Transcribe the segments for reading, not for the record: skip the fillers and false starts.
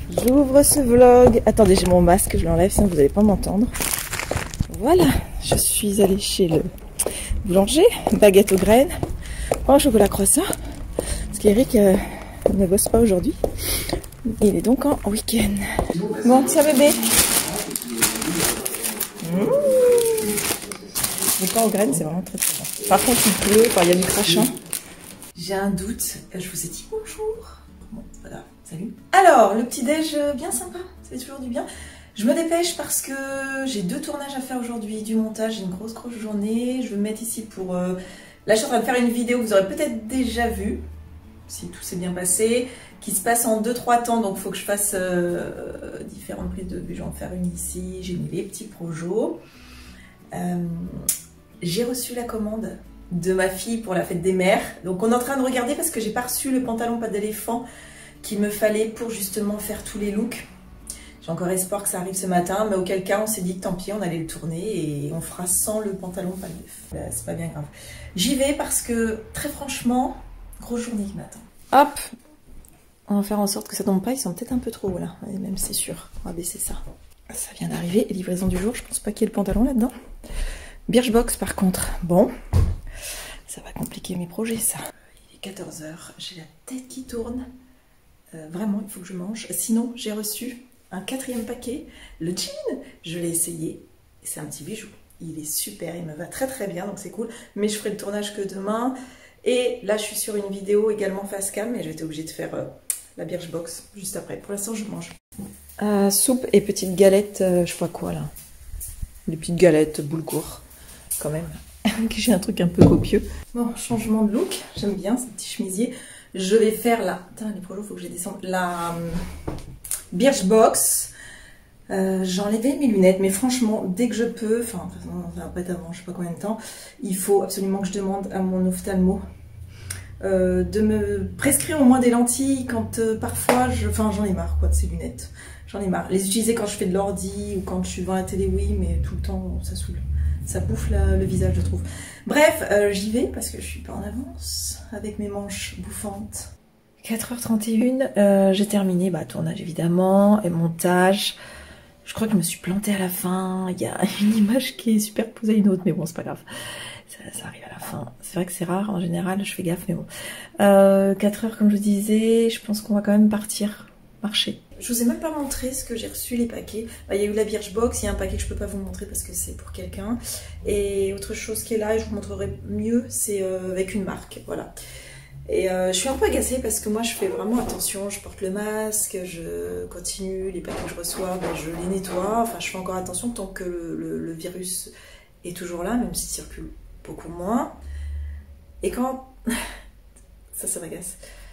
J'ouvre ce vlog. Attendez, j'ai mon masque, je l'enlève sinon vous n'allez pas m'entendre. Voilà, je suis allée chez le boulanger, baguette aux graines, pain au chocolat croissant, parce qu'Eric ne bosse pas aujourd'hui. Il est donc en week-end. Bon, tiens bébé. Le pain aux graines, c'est vraiment très très bon. Par contre, il pleut, enfin, il y a du crachin. J'ai un doute, je vous ai dit bonjour. Bon, voilà, salut. Alors, le petit-déj bien sympa, ça fait toujours du bien. Je me dépêche parce que j'ai 2 tournages à faire aujourd'hui, du montage, j'ai une grosse journée. Je vais me mettre ici pour... Là, je suis en train de faire une vidéo que vous aurez peut-être déjà vue, si tout s'est bien passé, qui se passe en 2-3 temps, donc il faut que je fasse différentes prises de vue. Je vais en faire une ici, j'ai mis les petits projos. J'ai reçu la commande de ma fille pour la fête des mères. Donc on est en train de regarder parce que j'ai pas reçu le pantalon pas d'éléphant qu'il me fallait pour justement faire tous les looks. J'ai encore espoir que ça arrive ce matin, mais auquel cas on s'est dit que tant pis, on allait le tourner et on fera sans le pantalon pas neuf. C'est pas bien grave. J'y vais parce que très franchement, grosse journée qui m'attend. Hop, on va faire en sorte que ça tombe pas, ils sont peut-être un peu trop hauts là, et même c'est sûr, on va baisser ça. Ça vient d'arriver, livraison du jour, je pense pas qu'il y ait le pantalon là-dedans. Birchbox par contre, bon, ça va compliquer mes projets ça. Il est 14 h, j'ai la tête qui tourne, vraiment il faut que je mange. Sinon j'ai reçu un 4e paquet, le jean, je l'ai essayé, c'est un petit bijou. Il est super, il me va très très bien, donc c'est cool, mais je ferai le tournage que demain. Et là je suis sur une vidéo également face cam, mais j'ai été obligée de faire la Birchbox juste après. Pour l'instant je mange. Soupe et petites galettes, je sais pas quoi là. Des petites galettes boulgour, quand même. J'ai un truc un peu copieux. Bon, changement de look, j'aime bien ce petit chemisier. Je vais faire la... Putain, les projets, il faut que je les descende. La Birchbox. J'ai enlevé mes lunettes, mais franchement, dès que je peux, enfin, ça va pas être avant, je sais pas combien de temps, il faut absolument que je demande à mon ophtalmo de me prescrire au moins des lentilles quand parfois, j'en ai marre quoi de ces lunettes. J'en ai marre. Les utiliser quand je fais de l'ordi ou quand je suis devant la télé, oui, mais tout le temps, ça saoule. Ça bouffe le visage, je trouve. Bref, j'y vais parce que je suis pas en avance avec mes manches bouffantes. 4h31, j'ai terminé, tournage évidemment, et montage. Je crois que je me suis plantée à la fin. Il y a une image qui est superposée à une autre, mais bon, c'est pas grave. Ça arrive à la fin. C'est vrai que c'est rare, en général, je fais gaffe, mais bon. 4h, comme je vous disais, je pense qu'on va quand même partir marcher. Je vous ai même pas montré ce que j'ai reçu, les paquets. Il y a eu la Birchbox, il y a un paquet que je peux pas vous montrer parce que c'est pour quelqu'un. Et autre chose qui est là, et je vous montrerai mieux, c'est avec une marque, voilà. Et je suis un peu agacée parce que moi je fais vraiment attention, je porte le masque, je continue, les paquets que je reçois, je les nettoie, enfin je fais encore attention tant que le virus est toujours là, même s'il circule beaucoup moins. Et quand... ça m'agace.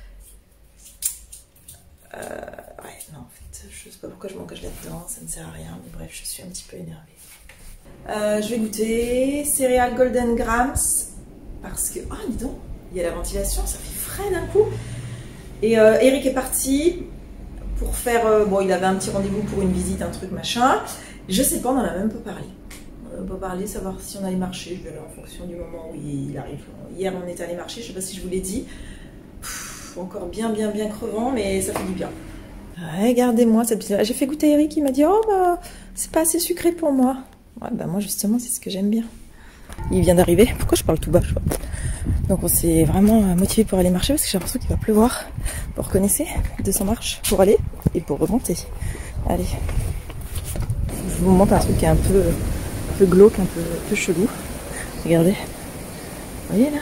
Ouais, non, en fait, je sais pas pourquoi je m'engage là-dedans, ça ne sert à rien, mais bref, je suis un petit peu énervée. Je vais goûter céréales Golden Grams, parce que, oh, dis donc, il y a la ventilation, ça fait frais d'un coup. Et Eric est parti pour faire, bon, il avait un petit rendez-vous pour une visite, un truc, machin. Je sais pas, on en a même pas parlé. On n'a pas parlé, savoir si on allait marcher, je verrai en fonction du moment où il arrive. Hier, on est allé marcher, je sais pas si je vous l'ai dit. Encore bien crevant, mais ça fait du bien. Regardez-moi cette petite... J'ai fait goûter à Eric, il m'a dit « Oh, c'est pas assez sucré pour moi. » Ouais, moi, justement, c'est ce que j'aime bien. Il vient d'arriver. Pourquoi je parle tout bas, je vois. Donc, on s'est vraiment motivé pour aller marcher, parce que j'ai l'impression qu'il va pleuvoir. Vous reconnaissez 200 marches pour aller et pour remonter. Allez. Je vous montre un truc qui est un peu glauque, un peu chelou. Regardez. Vous voyez, là?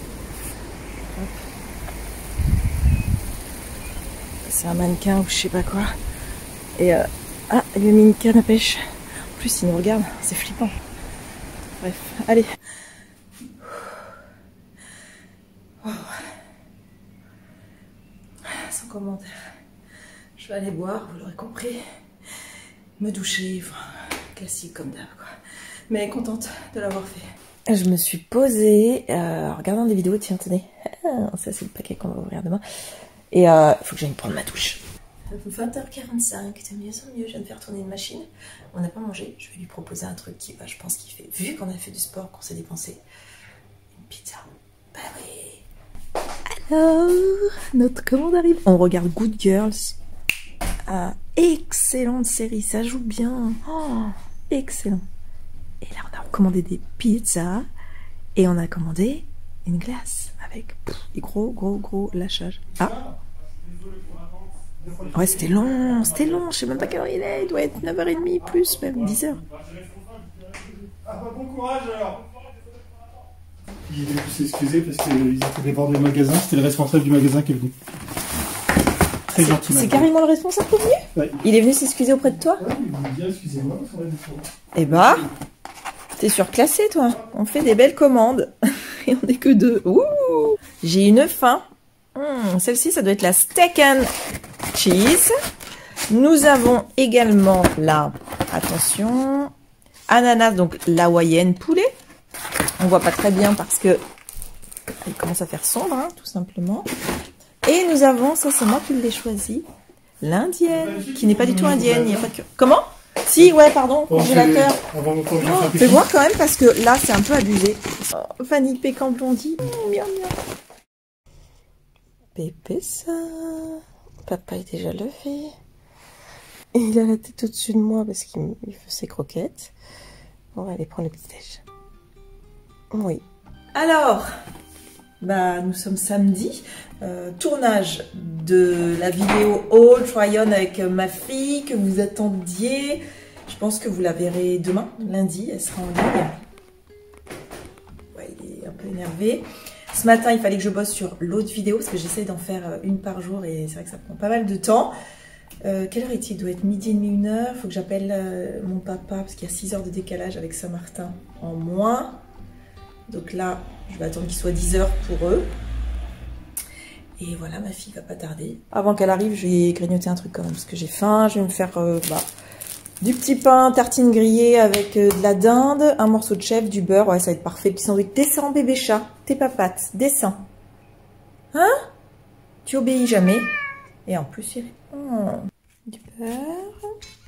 C'est un mannequin ou je sais pas quoi. Et il lui a mis une canne à pêche. En plus, il nous regarde, c'est flippant. Bref, allez. Oh. Sans commentaire. Je vais aller boire, vous l'aurez compris. Me doucher, enfin, classique comme d'hab quoi. Mais contente de l'avoir fait. Je me suis posée en regardant des vidéos. Tiens, tenez. Ça, c'est le paquet qu'on va ouvrir demain. Et il faut que j'aille prendre ma douche. 20h45, de mieux en mieux, je viens de faire tourner une machine. On n'a pas mangé, je vais lui proposer un truc qui va, je pense, kiffer. Vu qu'on a fait du sport, qu'on s'est dépensé. Une pizza. Bah oui. Alors, notre commande arrive. On regarde Good Girls. Excellente série, ça joue bien. Oh, excellent. Et là, on a commandé des pizzas et on a commandé une glace avec des gros lâchages. Ah. Ouais, c'était long, je sais même pas quelle heure il est doit être 9h30 plus, même 10h. Ah bah bon courage alors. Il est venu s'excuser parce qu'ils étaient débordés du magasin, c'était le responsable du magasin qui est venu. Très gentil. C'est carrément le responsable qui est venu? Ouais. Il est venu s'excuser auprès de toi? Ouais, il m'a dit excusez-moi, il faudrait descendre. Eh bah, t'es surclassé toi. On fait des belles commandes. Et on n'est que deux. Ouh, j'ai une faim. Celle-ci, ça doit être la steak and cheese. Nous avons également la, attention, ananas, donc l'hawaïenne poulet. On voit pas très bien parce que il commence à faire sombre, hein, tout simplement. Et nous avons, ça c'est moi qui l'ai choisi, l'indienne, qui n'est pas du tout indienne. Il y a pas de... Comment? Si, ouais, pardon, congélateur. Fais voir quand même parce que là c'est un peu abusé. Oh, Fanny Pécan Blondie. Miam, miam. Pépé ça. Papa est déjà levé. Et il a la tête au-dessus de moi parce qu'il fait ses croquettes. On va aller prendre le petit-déj. Oui. Alors, bah, nous sommes samedi. Tournage de la vidéo Haul Try On avec ma fille que vous attendiez. Je pense que vous la verrez demain, lundi. Elle sera en ligne. Ouais, il est un peu énervé. Ce matin, il fallait que je bosse sur l'autre vidéo parce que j'essaye d'en faire une par jour et c'est vrai que ça prend pas mal de temps. Quelle heure est-il? Il doit être midi et demi, 1h. Il faut que j'appelle mon papa parce qu'il y a 6 heures de décalage avec Saint-Martin en moins. Donc là, je vais attendre qu'il soit 10h pour eux. Et voilà, ma fille va pas tarder. Avant qu'elle arrive, je vais grignoter un truc quand même parce que j'ai faim. Je vais me faire du petit pain, tartine grillée avec de la dinde, un morceau de chèvre, du beurre. Ouais, ça va être parfait. Le petit sandwich. Descends, bébé chat. T'es papate. Descends. Hein? Tu obéis jamais. Et en plus, il répond. Du beurre.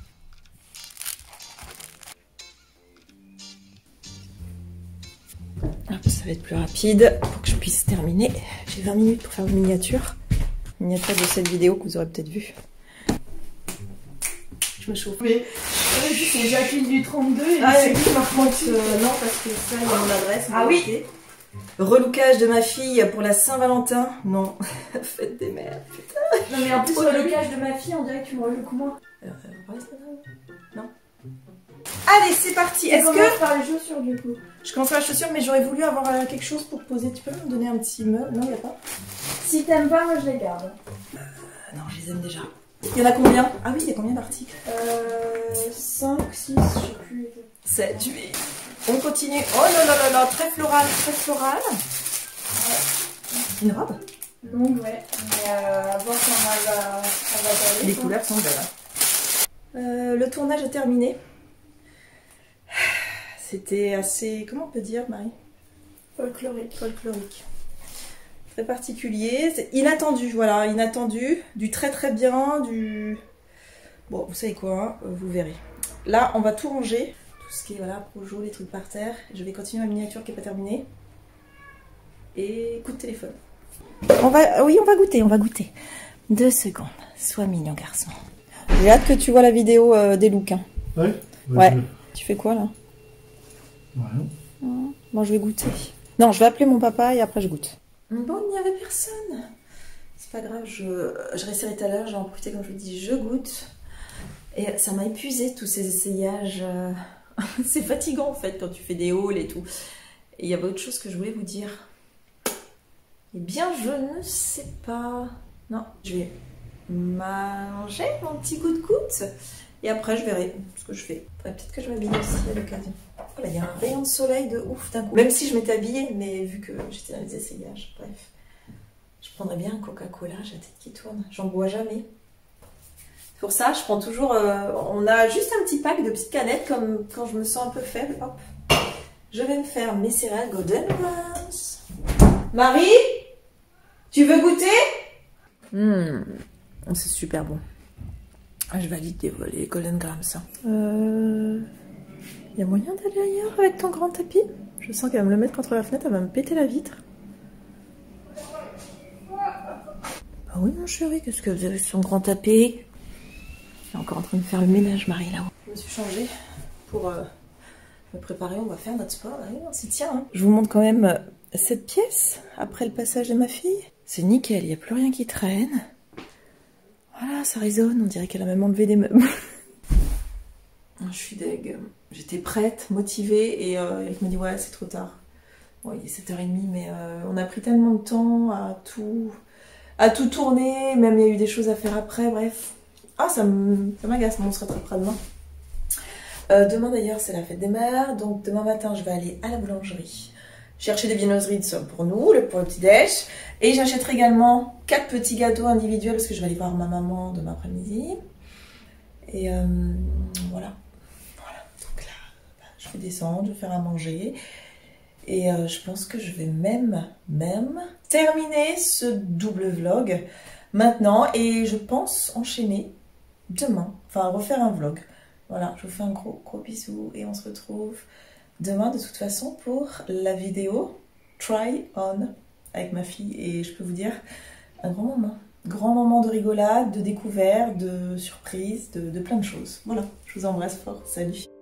Hop, ça va être plus rapide pour que je puisse terminer. J'ai 20 minutes pour faire une miniature. Miniature de cette vidéo que vous aurez peut-être vue. Je me chauffe. Oui, c'est Jacqueline du 32. Et c'est qui par contre non, parce que ça, il y a mon adresse. Ah oui. Relookage de ma fille pour la Saint-Valentin. Non, fête des mères, putain. Non mais en plus, relookage de ma fille, on dirait que tu me relookes moi. Non. Allez, c'est parti. Est-ce que... par les chaussures du coup. Je commence par la chaussure, mais j'aurais voulu avoir quelque chose pour poser. Tu peux me donner un petit meuble? Non, il n'y a pas. Si t'aimes pas, moi je les garde. Non, je les aime déjà. Il y en a combien? Ah oui, il y a combien d'articles? 5, 6, je sais plus. 7, 8. On continue. Oh là là là là, très floral, très floral. Une robe? Longue, ouais. Mais à voir comment elle va aller. Les couleurs sont belles. Le tournage est terminé. C'était assez... Comment on peut dire, Marie? Folklorique. Folklorique. Très particulier. C'est inattendu, voilà. Inattendu. Du très très bien. Du... Bon, vous savez quoi, hein, vous verrez. Là, on va tout ranger. Tout ce qui est, voilà, projo, les trucs par terre. Je vais continuer ma miniature qui n'est pas terminée. Et coup de téléphone. Oui, on va goûter. 2 secondes. Sois mignon, garçon. J'ai hâte que tu vois la vidéo des looks. Hein. Ouais. Ouais. Tu fais quoi, là? Ouais. Moi, je vais goûter. Non, je vais appeler mon papa et après, je goûte. Bon, il n'y avait personne. C'est pas grave, je resterai tout à l'heure. J'ai en profité, comme je vous dis, je goûte. Et ça m'a épuisé, tous ces essayages. C'est fatigant, en fait, quand tu fais des hauls et tout. Et il y avait autre chose que je voulais vous dire. Eh bien, je ne sais pas. Non, je vais manger mon petit coup de coude. Et après, je verrai ce que je fais. Peut-être que je vais m'habiller aussi à l'occasion. Oh là, il y a un rayon de soleil de ouf d'un coup. Même si je m'étais habillée, mais vu que j'étais dans les essayages. Bref. Je prendrais bien un Coca-Cola, j'ai la tête qui tourne. J'en bois jamais. Pour ça, je prends toujours... on a juste un petit pack de petites canettes, comme quand je me sens un peu faible. Hop. Je vais me faire mes céréales Golden Grams. Marie, tu veux goûter? C'est super bon. Je valide les Golden Grams. Il y a moyen d'aller ailleurs avec ton grand tapis? Je sens qu'elle va me le mettre contre la fenêtre, elle va me péter la vitre. Ah oui mon chéri, qu'est-ce que vous avez sur son grand tapis? Elle est encore en train de faire le ménage, Marie, là-haut. Je me suis changée pour me préparer. On va faire notre sport. Allez, on s'y tient. Hein. Je vous montre quand même cette pièce après le passage de ma fille. C'est nickel, il n'y a plus rien qui traîne. Voilà, ça résonne. On dirait qu'elle a même enlevé des meubles. Je suis deg. J'étais prête, motivée et elle me dit ouais, c'est trop tard. Bon, il est 7h30, mais on a pris tellement de temps à tout tourner. Même il y a eu des choses à faire après, bref. Ah, ça m'agace, mais on se rattrapera demain. Demain d'ailleurs, c'est la fête des mères. Donc demain matin, je vais aller à la boulangerie chercher des viennoiseries pour nous, pour le petit-déj. Et j'achèterai également 4 petits gâteaux individuels parce que je vais aller voir ma maman demain après-midi. Et voilà. Donc là, je vais descendre, je vais faire à manger. Et je pense que je vais même terminer ce double vlog maintenant. Et je pense enchaîner demain, enfin refaire un vlog. Voilà, je vous fais un gros bisou et on se retrouve demain de toute façon pour la vidéo Try On avec ma fille. Et je peux vous dire, un grand moment de rigolade, de découverte, de surprise, de plein de choses. Voilà, je vous embrasse fort, salut.